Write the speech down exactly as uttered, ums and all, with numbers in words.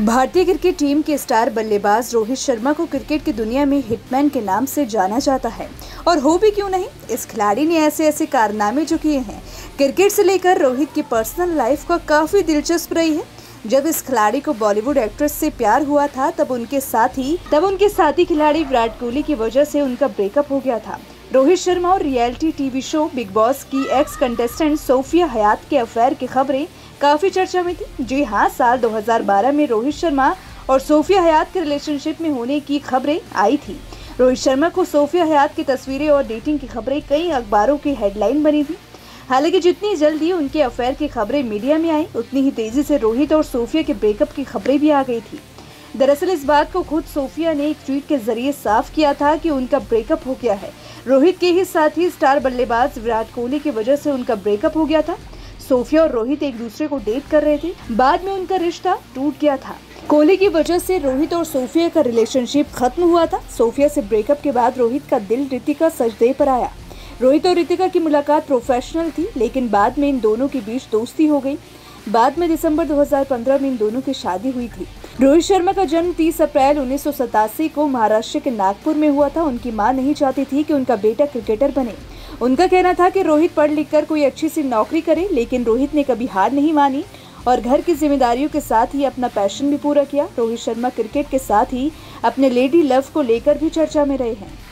भारतीय cricket team के star बल्लेबाज रोहित शर्मा को क्रिकेट की दुनिया में हिटमैन के नाम से जाना जाता है। और हो भी क्यों नहीं, इस खिलाड़ी ने ऐसे ऐसे कारनामे जो किए हैं। क्रिकेट से लेकर रोहित की पर्सनल लाइफ का काफ़ी दिलचस्प रही है। जब इस खिलाड़ी को बॉलीवुड एक्ट्रेस से प्यार हुआ था तब उनके साथ ही तब उनके साथी खिलाड़ी विराट कोहली की वजह से उनका ब्रेकअप हो गया था। रोहित शर्मा और reality TV show Bigg Boss की एक्स कंटेस्टेंट सोफिया हयात के अफेयर की खबरें काफी चर्चा में थी। जी हाँ, साल दो हज़ार बारह में रोहित शर्मा और सोफिया हयात के रिलेशनशिप में होने की खबरें आई थी। रोहित शर्मा को सोफिया हयात की तस्वीरें और डेटिंग की खबरें कई अखबारों की हेडलाइन बनी थी। हालांकि जितनी जल्दी उनके अफेयर की खबरें मीडिया में आई, उतनी ही तेजी से रोहित और सोफिया के ब्रेकअप की खबरें भी आ गई थी। दरअसल इस बात को खुद सोफिया ने एक ट्वीट के जरिए साफ किया था कि उनका ब्रेकअप हो गया है। रोहित के ही साथी स्टार बल्लेबाज विराट कोहली की वजह से उनका ब्रेकअप हो गया था। सोफिया और रोहित एक दूसरे को डेट कर रहे थे, बाद में उनका रिश्ता टूट गया था। कोहली की वजह से रोहित और सोफिया का रिलेशनशिप खत्म हुआ था। सोफिया से ब्रेकअप के बाद रोहित का दिल रितिका सजदे पर आया। रोहित और रितिका की मुलाकात प्रोफेशनल थी, लेकिन बाद में इन दोनों के बीच दोस्ती हो गई। बाद में दिसंबर दो हज़ार पंद्रह में इन दोनों की शादी हुई थी। रोहित शर्मा का जन्म तीस अप्रैल उन्नीस सौ सतासी को महाराष्ट्र के नागपुर में हुआ था। उनकी मां नहीं चाहती थी कि उनका बेटा क्रिकेटर बने। उनका कहना था कि रोहित पढ़ लिख कर कोई अच्छी सी नौकरी करे, लेकिन रोहित ने कभी हार नहीं मानी और घर की जिम्मेदारियों के साथ ही अपना पैशन भी पूरा किया। रोहित शर्मा क्रिकेट के साथ ही अपने लेडी लव को लेकर भी चर्चा में रहे हैं।